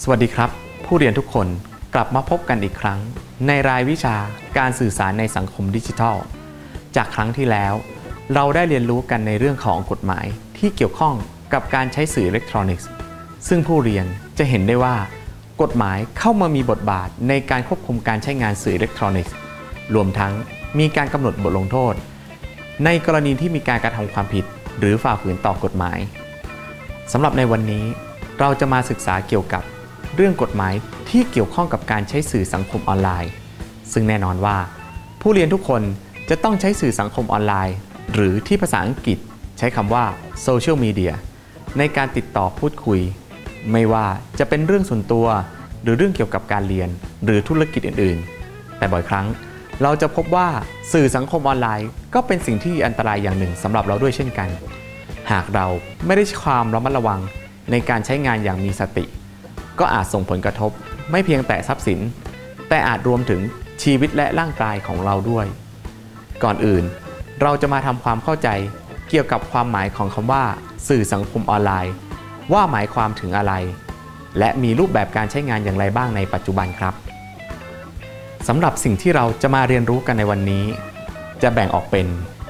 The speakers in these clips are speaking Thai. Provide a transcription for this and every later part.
สวัสดีครับผู้เรียนทุกคนกลับมาพบกันอีกครั้งในรายวิชาการสื่อสารในสังคมดิจิทัลจากครั้งที่แล้วเราได้เรียนรู้กันในเรื่องของกฎหมายที่เกี่ยวข้องกับการใช้สื่ออิเล็กทรอนิกส์ซึ่งผู้เรียนจะเห็นได้ว่ากฎหมายเข้ามามีบทบาทในการควบคุมการใช้งานสื่ออิเล็กทรอนิกส์รวมทั้งมีการกำหนดบทลงโทษในกรณีที่มีการกระทำความผิดหรือฝ่าฝืนต่อกฎหมายสำหรับในวันนี้เราจะมาศึกษาเกี่ยวกับเรื่องกฎหมายที่เกี่ยวข้องกับการใช้สื่อสังคมออนไลน์ซึ่งแน่นอนว่าผู้เรียนทุกคนจะต้องใช้สื่อสังคมออนไลน์หรือที่ภาษาอังกฤษใช้คำว่าโซเชียลมีเดียในการติดต่อพูดคุยไม่ว่าจะเป็นเรื่องส่วนตัวหรือเรื่องเกี่ยวกับการเรียนหรือธุรกิจอื่นๆแต่บ่อยครั้งเราจะพบว่าสื่อสังคมออนไลน์ก็เป็นสิ่งที่อันตรายอย่างหนึ่งสำหรับเราด้วยเช่นกันหากเราไม่ได้ใช้ความระมัดระวังในการใช้งานอย่างมีสติก็อาจส่งผลกระทบไม่เพียงแต่ทรัพย์สินแต่อาจรวมถึงชีวิตและร่างกายของเราด้วยก่อนอื่นเราจะมาทำความเข้าใจเกี่ยวกับความหมายของคำว่าสื่อสังคมออนไลน์ว่าหมายความถึงอะไรและมีรูปแบบการใช้งานอย่างไรบ้างในปัจจุบันครับสำหรับสิ่งที่เราจะมาเรียนรู้กันในวันนี้จะแบ่งออกเป็น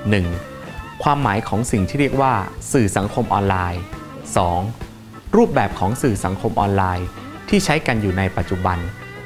1. ความหมายของสิ่งที่เรียกว่าสื่อสังคมออนไลน์ 2. รูปแบบของสื่อสังคมออนไลน์ที่ใช้กันอยู่ในปัจจุบัน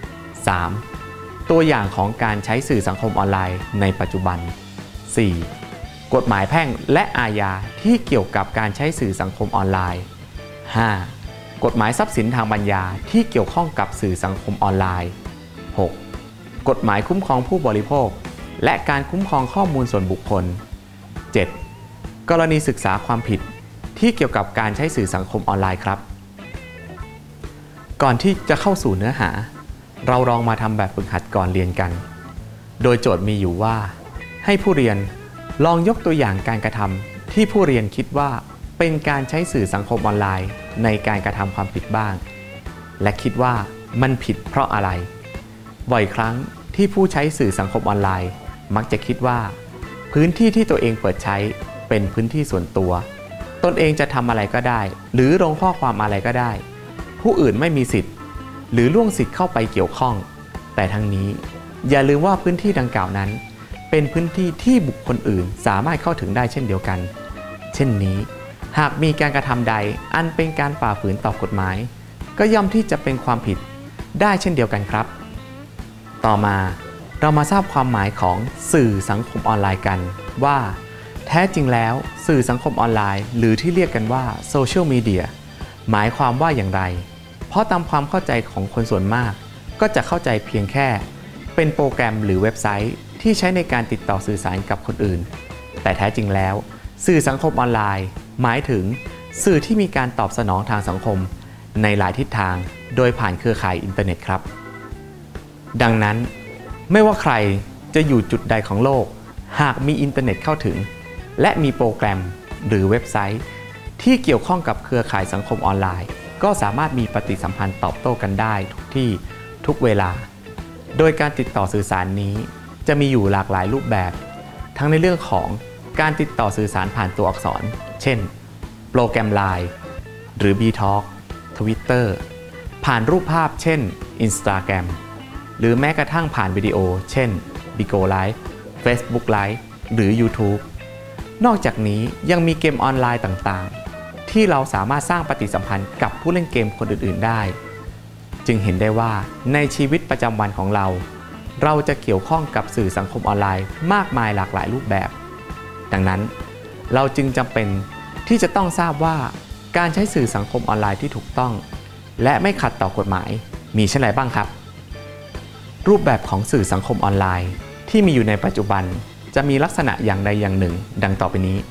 3. ตัวอย่างของการใช้สื่อสังคมออนไลน์ในปัจจุบัน 4. กฎหมายแพ่งและอาญาที่เกี่ยวกับการใช้สื่อสังคมออนไลน์ 5. กฎหมายทรัพย์สินทางปัญญาที่เกี่ยวข้องกับสื่อสังคมออนไลน์ 6. กฎหมายคุ้มครองผู้บริโภคและการคุ้มครองข้อมูลส่วนบุคคล 7. กรณีศึกษาความผิดที่เกี่ยวกับการใช้สื่อสังคมออนไลน์ครับก่อนที่จะเข้าสู่เนื้อหาเราลองมาทำแบบฝึกหัดก่อนเรียนกันโดยโจทย์มีอยู่ว่าให้ผู้เรียนลองยกตัวอย่างการกระทำที่ผู้เรียนคิดว่าเป็นการใช้สื่อสังคมออนไลน์ในการกระทำความผิดบ้างและคิดว่ามันผิดเพราะอะไรบ่อยครั้งที่ผู้ใช้สื่อสังคมออนไลน์มักจะคิดว่าพื้นที่ที่ตัวเองเปิดใช้เป็นพื้นที่ส่วนตัวตนเองจะทำอะไรก็ได้หรือลงข้อความอะไรก็ได้ผู้อื่นไม่มีสิทธิ์หรือล่วงสิทธิ์เข้าไปเกี่ยวข้องแต่ทั้งนี้อย่าลืมว่าพื้นที่ดังกล่าวนั้นเป็นพื้นที่ที่บุคคลอื่นสามารถเข้าถึงได้เช่นเดียวกันเช่นนี้หากมีการกระทำใดอันเป็นการฝ่าฝืนต่อกฎหมายก็ย่อมที่จะเป็นความผิดได้เช่นเดียวกันครับต่อมาเรามาทราบความหมายของสื่อสังคมออนไลน์กันว่าแท้จริงแล้วสื่อสังคมออนไลน์หรือที่เรียกกันว่าโซเชียลมีเดียหมายความว่าอย่างไรเพราะตามความเข้าใจของคนส่วนมากก็จะเข้าใจเพียงแค่เป็นโปรแกรมหรือเว็บไซต์ที่ใช้ในการติดต่อสื่อสารกับคนอื่นแต่แท้จริงแล้วสื่อสังคมออนไลน์หมายถึงสื่อที่มีการตอบสนองทางสังคมในหลายทิศทางโดยผ่านเครือข่ายอินเทอร์เน็ตครับดังนั้นไม่ว่าใครจะอยู่จุดใดของโลกหากมีอินเทอร์เน็ตเข้าถึงและมีโปรแกรมหรือเว็บไซต์ที่เกี่ยวข้องกับเครือข่ายสังคมออนไลน์ก็สามารถมีปฏิสัมพันธ์ตอบโต้กันได้ทุกที่ทุกเวลาโดยการติดต่อสื่อสารนี้จะมีอยู่หลากหลายรูปแบบทั้งในเรื่องของการติดต่อสื่อสารผ่านตัวอักษรเช่นโปรแกรม LINE หรือ BeeTalk Twitter ผ่านรูปภาพเช่น Instagram หรือแม้กระทั่งผ่านวิดีโอเช่น Bigo Live Facebook Live หรือ YouTube นอกจากนี้ยังมีเกมออนไลน์ต่างๆที่เราสามารถสร้างปฏิสัมพันธ์กับผู้เล่นเกมคนอื่นๆได้จึงเห็นได้ว่าในชีวิตประจำวันของเราจะเกี่ยวข้องกับสื่อสังคมออนไลน์มากมายหลากหลายรูปแบบดังนั้นเราจึงจำเป็นที่จะต้องทราบว่าการใช้สื่อสังคมออนไลน์ที่ถูกต้องและไม่ขัดต่อกฎหมายมีเช่นไรบ้างครับรูปแบบของสื่อสังคมออนไลน์ที่มีอยู่ในปัจจุบันจะมีลักษณะอย่างใดอย่างหนึ่งดังต่อไปนี้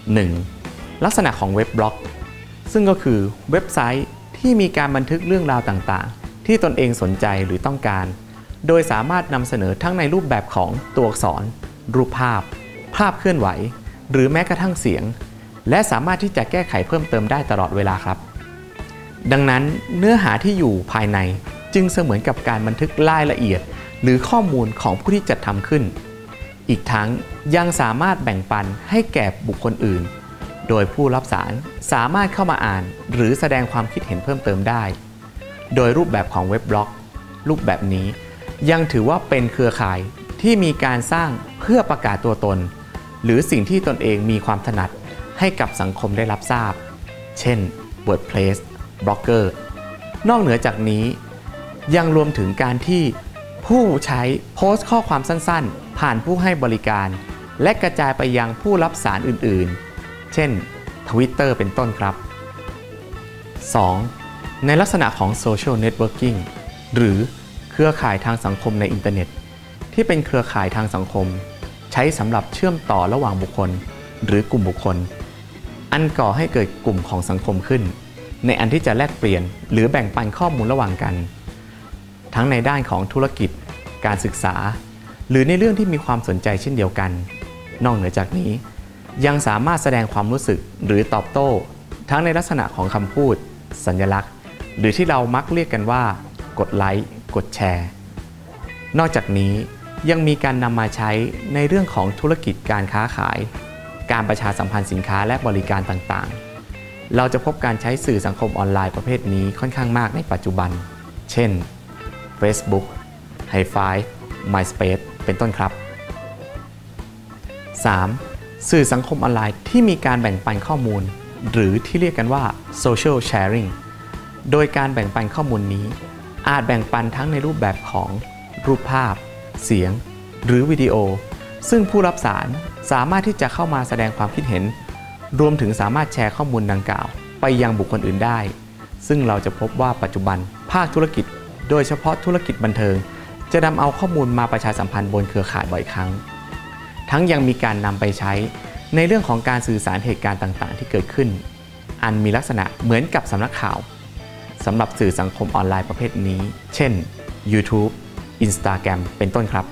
1. ลักษณะของเว็บบล็อกซึ่งก็คือเว็บไซต์ที่มีการบันทึกเรื่องราวต่างๆที่ตนเองสนใจหรือต้องการโดยสามารถนำเสนอทั้งในรูปแบบของตัวอักษรรูปภาพภาพเคลื่อนไหวหรือแม้กระทั่งเสียงและสามารถที่จะแก้ไขเพิ่มเติมได้ตลอดเวลาครับดังนั้นเนื้อหาที่อยู่ภายในจึงเสมือนกับการบันทึกรายละเอียดหรือข้อมูลของผู้ที่จัดทำขึ้นอีกทั้งยังสามารถแบ่งปันให้แก่บุคคลอื่นโดยผู้รับสารสามารถเข้ามาอ่านหรือแสดงความคิดเห็นเพิ่มเติมได้โดยรูปแบบของเว็บบล็อกรูปแบบนี้ยังถือว่าเป็นเครือข่ายที่มีการสร้างเพื่อประกาศตัวตนหรือสิ่งที่ตนเองมีความถนัดให้กับสังคมได้รับทราบเช่น WordPress Blogger นอกเหนือจากนี้ยังรวมถึงการที่ผู้ใช้โพสต์ข้อความสั้นๆผ่านผู้ให้บริการและกระจายไปยังผู้รับสารอื่นๆเช่น Twitter เป็นต้นครับ 2. ในลักษณะของ Social Networking หรือเครือข่ายทางสังคมในอินเทอร์เน็ตที่เป็นเครือข่ายทางสังคมใช้สำหรับเชื่อมต่อระหว่างบุคคลหรือกลุ่มบุคคลอันก่อให้เกิดกลุ่มของสังคมขึ้นในอันที่จะแลกเปลี่ยนหรือแบ่งปันข้อมูลระหว่างกันทั้งในด้านของธุรกิจการศึกษาหรือในเรื่องที่มีความสนใจเช่นเดียวกันนอกเหนือจากนี้ยังสามารถแสดงความรู้สึกหรือตอบโต้ทั้งในลักษณะของคำพูดสัญลักษณ์หรือที่เรามักเรียกกันว่ากดไลค์กดแชร์นอกจากนี้ยังมีการนำมาใช้ในเรื่องของธุรกิจการค้าขายการประชาสัมพันธ์สินค้าและบริการต่างๆเราจะพบการใช้สื่อสังคมออนไลน์ประเภทนี้ค่อนข้างมากในปัจจุบันเช่น Facebook Hi5 MySpace เป็นต้นครับ 3. สื่อสังคมออนไลน์ที่มีการแบ่งปันข้อมูลหรือที่เรียกกันว่า Social Sharing โดยการแบ่งปันข้อมูลนี้อาจแบ่งปันทั้งในรูปแบบของรูปภาพเสียงหรือวิดีโอซึ่งผู้รับสารสามารถที่จะเข้ามาแสดงความคิดเห็นรวมถึงสามารถแชร์ข้อมูลดังกล่าวไปยังบุคคลอื่นได้ซึ่งเราจะพบว่าปัจจุบันภาคธุรกิจโดยเฉพาะธุรกิจบันเทิงจะนำเอาข้อมูลมาประชาสัมพันธ์บนเครือข่ายบ่อยครั้งทั้งยังมีการนำไปใช้ในเรื่องของการสื่อสารเหตุการณ์ต่างๆที่เกิดขึ้นอันมีลักษณะเหมือนกับสำนักข่าวสำหรับสื่อสังคมออนไลน์ประเภทนี้เช่น YouTube Instagram เป็นต้นครับ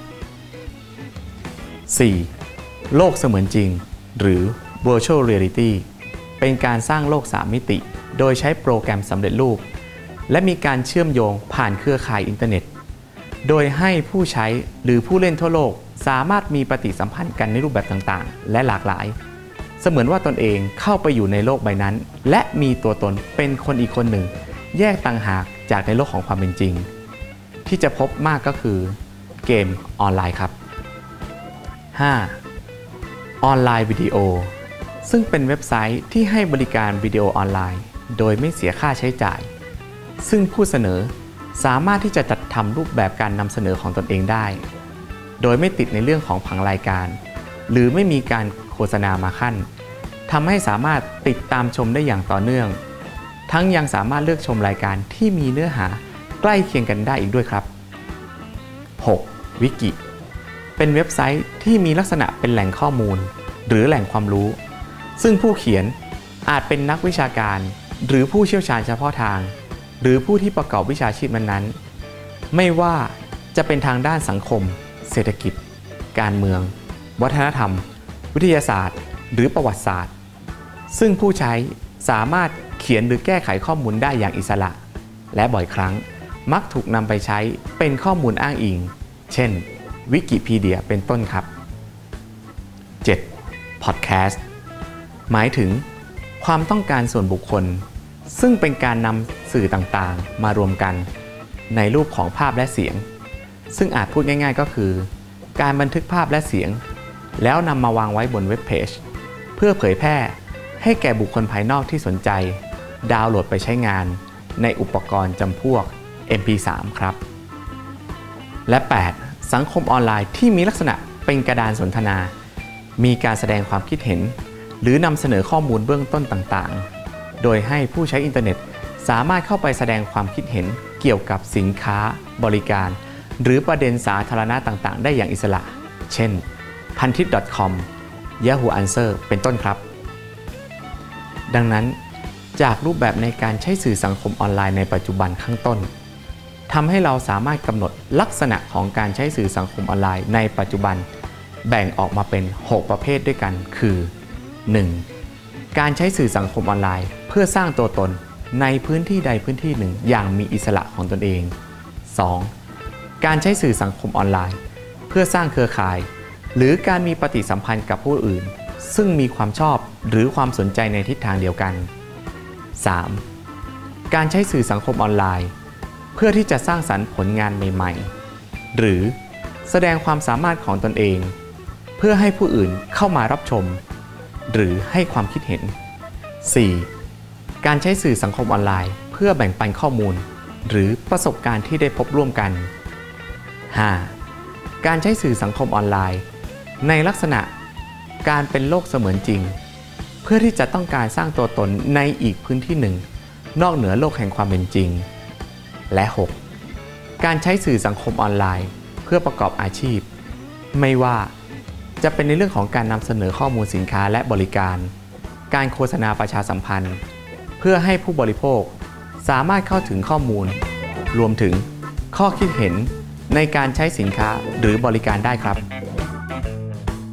4. โลกเสมือนจริงหรือ Virtual Reality เป็นการสร้างโลก3มิติโดยใช้โปรแกรมสำเร็จรูปและมีการเชื่อมโยงผ่านเครือข่ายอินเทอร์เน็ตโดยให้ผู้ใช้หรือผู้เล่นทั่วโลกสามารถมีปฏิสัมพันธ์กันในรูปแบบต่างๆและหลากหลายเสมือนว่าตนเองเข้าไปอยู่ในโลกใบนั้นและมีตัวตนเป็นคนอีกคนหนึ่งแยกต่างหากจากในโลกของความเป็นจริงที่จะพบมากก็คือเกมออนไลน์ครับ 5. ออนไลน์วิดีโอซึ่งเป็นเว็บไซต์ที่ให้บริการวิดีโอออนไลน์โดยไม่เสียค่าใช้จ่ายซึ่งผู้เสนอสามารถที่จะจัดทำรูปแบบการนำเสนอของตนเองได้โดยไม่ติดในเรื่องของผังรายการหรือไม่มีการโฆษณามาขั้นทำให้สามารถติดตามชมได้อย่างต่อเนื่องทั้งยังสามารถเลือกชมรายการที่มีเนื้อหาใกล้เคียงกันได้อีกด้วยครับ 6. วิกิเป็นเว็บไซต์ที่มีลักษณะเป็นแหล่งข้อมูลหรือแหล่งความรู้ซึ่งผู้เขียนอาจเป็นนักวิชาการหรือผู้เชี่ยวชาญเฉพาะทางหรือผู้ที่ประกอบวิชาชีพนั้นๆไม่ว่าจะเป็นทางด้านสังคมเศรษฐกิจการเมืองวัฒนธรรมวิทยาศาสตร์หรือประวัติศาสตร์ซึ่งผู้ใช้สามารถเขียนหรือแก้ไขข้อมูลได้อย่างอิสระและบ่อยครั้งมักถูกนำไปใช้เป็นข้อมูลอ้างอิงเช่นวิกิพีเดียเป็นต้นครับ 7. พอดแคสต์หมายถึงความต้องการส่วนบุคคลซึ่งเป็นการนำสื่อต่างๆมารวมกันในรูปของภาพและเสียงซึ่งอาจพูดง่ายๆก็คือการบันทึกภาพและเสียงแล้วนำมาวางไว้บนเว็บเพจเพื่อเผยแพร่ให้แก่บุคคลภายนอกที่สนใจดาวน์โหลดไปใช้งานในอุปกรณ์จำพวก MP3 ครับ และ 8. สังคมออนไลน์ที่มีลักษณะเป็นกระดานสนทนามีการแสดงความคิดเห็นหรือนำเสนอข้อมูลเบื้องต้นต่างๆโดยให้ผู้ใช้อินเทอร์เน็ตสามารถเข้าไปแสดงความคิดเห็นเกี่ยวกับสินค้าบริการหรือประเด็นสาธารณะต่างๆได้อย่างอิสระเช่น Pantit.com Yahoo Answer เป็นต้นครับดังนั้นจากรูปแบบในการใช้สื่อสังคมออนไลน์ในปัจจุบันข้างต้นทำให้เราสามารถกำหนดลักษณะของการใช้สื่อสังคมออนไลน์ในปัจจุบันแบ่งออกมาเป็น 6 ประเภทด้วยกันคือ 1. การใช้สื่อสังคมออนไลน์เพื่อสร้างตัวตนในพื้นที่ใดพื้นที่หนึ่งอย่างมีอิสระของตนเอง 2. การใช้สื่อสังคมออนไลน์เพื่อสร้างเครือข่ายหรือการมีปฏิสัมพันธ์กับผู้อื่นซึ่งมีความชอบหรือความสนใจในทิศทางเดียวกัน 3. การใช้สื่อสังคมออนไลน์เพื่อที่จะสร้างสรรค์ผลงานใหม่ๆหรือแสดงความสามารถของตนเองเพื่อให้ผู้อื่นเข้ามารับชมหรือให้ความคิดเห็น 4. การใช้สื่อสังคมออนไลน์เพื่อแบ่งปันข้อมูลหรือประสบการณ์ที่ได้พบร่วมกัน 5. การใช้สื่อสังคมออนไลน์ในลักษณะการเป็นโลกเสมือนจริงเพื่อที่จะต้องการสร้างตัวตนในอีกพื้นที่หนึ่งนอกเหนือโลกแห่งความเป็นจริงและ 6. การใช้สื่อสังคมออนไลน์เพื่อประกอบอาชีพไม่ว่าจะเป็นในเรื่องของการนำเสนอข้อมูลสินค้าและบริการการโฆษณาประชาสัมพันธ์เพื่อให้ผู้บริโภคสามารถเข้าถึงข้อมูลรวมถึงข้อคิดเห็นในการใช้สินค้าหรือบริการได้ครับ